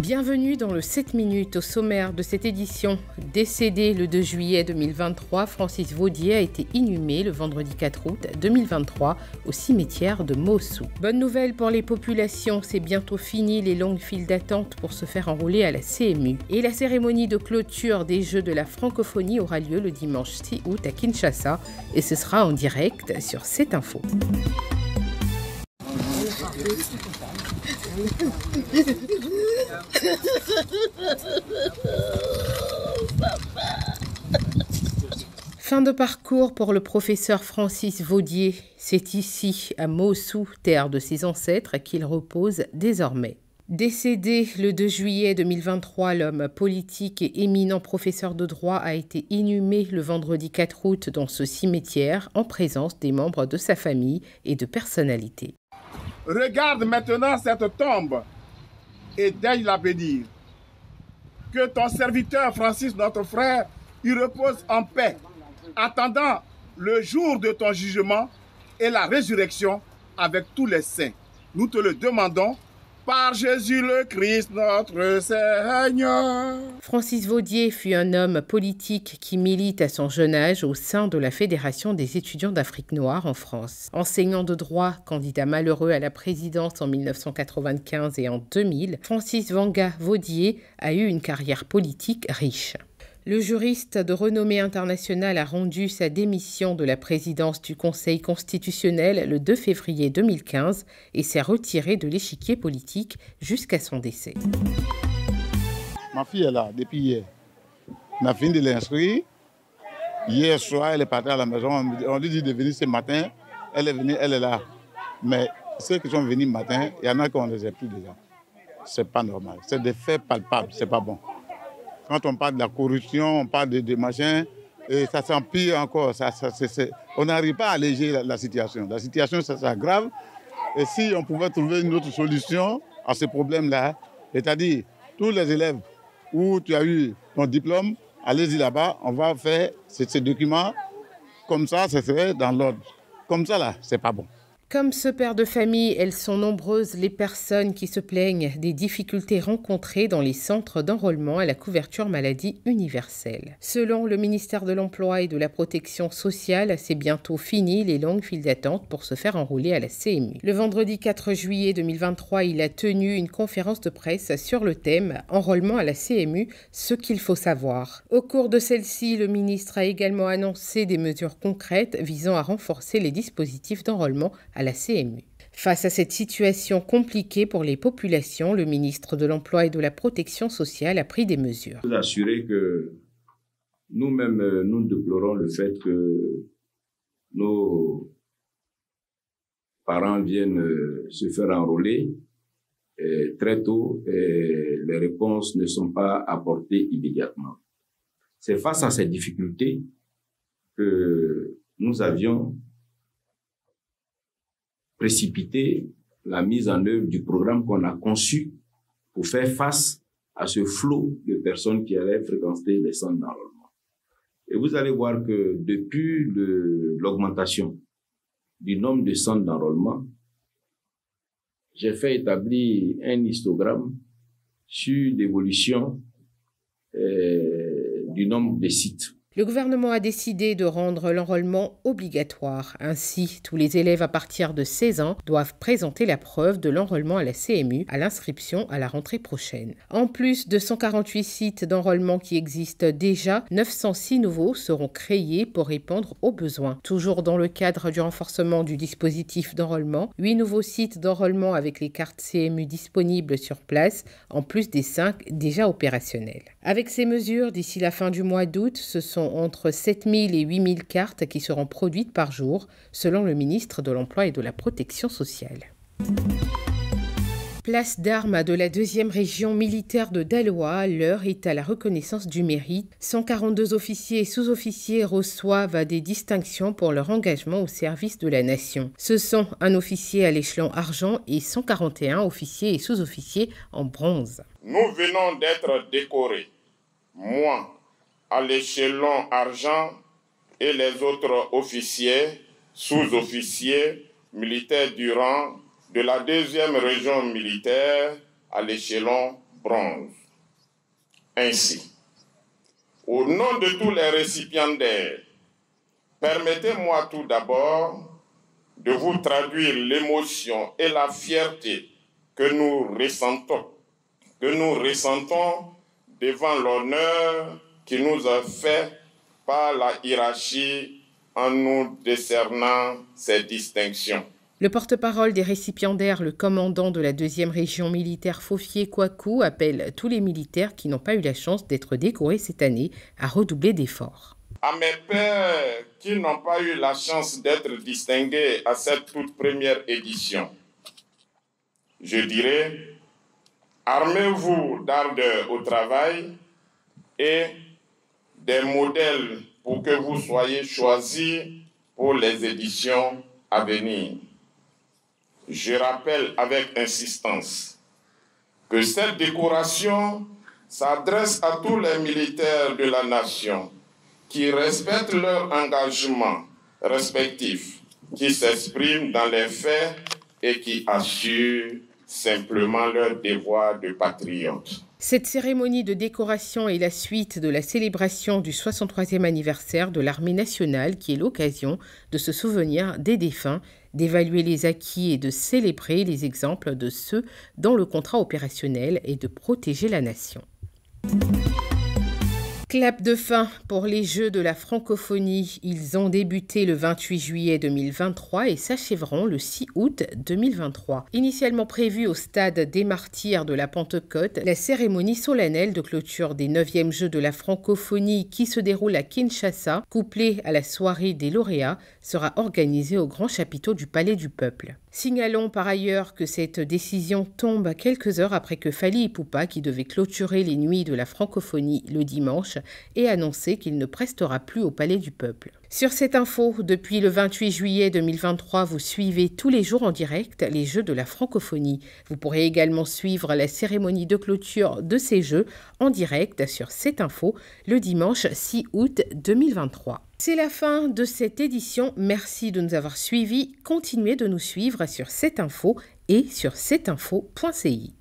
Bienvenue dans le 7 minutes. Au sommaire de cette édition. Décédé le 2 juillet 2023, Francis Vaudier a été inhumé le vendredi 4 août 2023 au cimetière de Mossou. Bonne nouvelle pour les populations, c'est bientôt fini les longues files d'attente pour se faire enrôler à la CMU. Et la cérémonie de clôture des Jeux de la francophonie aura lieu le dimanche 6 août à Kinshasa et ce sera en direct sur cette info. Fin de parcours pour le professeur Francis Vaudier. C'est ici, à Mossou, terre de ses ancêtres, qu'il repose désormais. Décédé le 2 juillet 2023, l'homme politique et éminent professeur de droit a été inhumé le vendredi 4 août dans ce cimetière en présence des membres de sa famille et de personnalités. Regarde maintenant cette tombe et daigne la bénir. Que ton serviteur Francis, notre frère, y repose en paix, attendant le jour de ton jugement et la résurrection avec tous les saints. Nous te le demandons par Jésus le Christ, notre Seigneur. Francis Vaudier fut un homme politique qui milite à son jeune âge au sein de la Fédération des étudiants d'Afrique noire en France. Enseignant de droit, candidat malheureux à la présidence en 1995 et en 2000, Francis Vanga Vaudier a eu une carrière politique riche. Le juriste de renommée internationale a rendu sa démission de la présidence du Conseil constitutionnel le 2 février 2015 et s'est retiré de l'échiquier politique jusqu'à son décès. Ma fille est là depuis hier. On a fini de l'inscrire. Hier soir, elle est partie à la maison. On lui dit de venir ce matin. Elle est venue, elle est là. Mais ceux qui sont venus ce matin, il y en a qui on ne les a plus déjà. C'est pas normal. C'est des faits palpables, c'est pas bon. Quand on parle de la corruption, on parle de machin, et ça s'empire encore. On n'arrive pas à alléger la situation. La situation, ça s'aggrave. Et si on pouvait trouver une autre solution à ce problème-là, c'est-à-dire tous les élèves où tu as eu ton diplôme, allez-y là-bas, on va faire ces documents. Comme ça serait dans l'ordre. Comme ça, là, c'est pas bon. Comme ce père de famille, elles sont nombreuses les personnes qui se plaignent des difficultés rencontrées dans les centres d'enrôlement à la couverture maladie universelle. Selon le ministère de l'Emploi et de la Protection sociale, c'est bientôt fini les longues files d'attente pour se faire enrôler à la CMU. Le vendredi 4 juillet 2023, il a tenu une conférence de presse sur le thème « Enrôlement à la CMU, ce qu'il faut savoir ». Au cours de celle-ci, le ministre a également annoncé des mesures concrètes visant à renforcer les dispositifs d'enrôlement à la CMU. Face à cette situation compliquée pour les populations, le ministre de l'Emploi et de la Protection sociale a pris des mesures. Je vous assurer que nous-mêmes, nous déplorons le fait que nos parents viennent se faire enrôler très tôt et les réponses ne sont pas apportées immédiatement. C'est face à ces difficultés que nous avions précipiter la mise en œuvre du programme qu'on a conçu pour faire face à ce flot de personnes qui allaient fréquenter les centres d'enrôlement. Et vous allez voir que depuis l'augmentation du nombre de centres d'enrôlement, j'ai fait établir un histogramme sur l'évolution du nombre de sites. Le gouvernement a décidé de rendre l'enrôlement obligatoire. Ainsi, tous les élèves à partir de 16 ans doivent présenter la preuve de l'enrôlement à la CMU à l'inscription à la rentrée prochaine. En plus de 148 sites d'enrôlement qui existent déjà, 906 nouveaux seront créés pour répondre aux besoins. Toujours dans le cadre du renforcement du dispositif d'enrôlement, 8 nouveaux sites d'enrôlement avec les cartes CMU disponibles sur place, en plus des 5 déjà opérationnels. Avec ces mesures, d'ici la fin du mois d'août, ce sont entre 7 000 et 8 000 cartes qui seront produites par jour, selon le ministre de l'Emploi et de la Protection sociale. Place d'armes de la 2e région militaire de Daloa, l'heure est à la reconnaissance du mérite. 142 officiers et sous-officiers reçoivent des distinctions pour leur engagement au service de la nation. Ce sont un officier à l'échelon argent et 141 officiers et sous-officiers en bronze. Nous venons d'être décorés, moi à l'échelon argent et les autres officiers, sous-officiers, militaires du rang de la 2e région militaire à l'échelon bronze. Ainsi, au nom de tous les récipiendaires, permettez-moi tout d'abord de vous traduire l'émotion et la fierté que nous ressentons devant l'honneur qui nous a fait par la hiérarchie en nous décernant ces distinctions. Le porte-parole des récipiendaires, le commandant de la 2e région militaire Fofié-Kouakou, appelle tous les militaires qui n'ont pas eu la chance d'être décorés cette année à redoubler d'efforts. À mes pairs qui n'ont pas eu la chance d'être distingués à cette toute première édition, je dirais, armez-vous d'ardeur au travail et des modèles pour que vous soyez choisis pour les éditions à venir. Je rappelle avec insistance que cette décoration s'adresse à tous les militaires de la nation qui respectent leur engagement respectif, qui s'expriment dans les faits et qui assurent simplement leur devoir de patriote. Cette cérémonie de décoration est la suite de la célébration du 63e anniversaire de l'Armée nationale qui est l'occasion de se souvenir des défunts, d'évaluer les acquis et de célébrer les exemples de ceux dans le contrat opérationnel et de protéger la nation. Clap de fin pour les Jeux de la francophonie. Ils ont débuté le 28 juillet 2023 et s'achèveront le 6 août 2023. Initialement prévue au stade des Martyrs de la Pentecôte, la cérémonie solennelle de clôture des 9e Jeux de la francophonie qui se déroule à Kinshasa, couplée à la soirée des lauréats, sera organisée au grand chapiteau du Palais du Peuple. Signalons par ailleurs que cette décision tombe quelques heures après que Fally Ipupa, qui devait clôturer les nuits de la francophonie le dimanche, ait annoncé qu'il ne prestera plus au Palais du Peuple. Sur cette info, depuis le 28 juillet 2023, vous suivez tous les jours en direct les Jeux de la francophonie. Vous pourrez également suivre la cérémonie de clôture de ces Jeux en direct sur cette info le dimanche 6 août 2023. C'est la fin de cette édition. Merci de nous avoir suivis. Continuez de nous suivre sur cette info et sur cetteinfo.ci.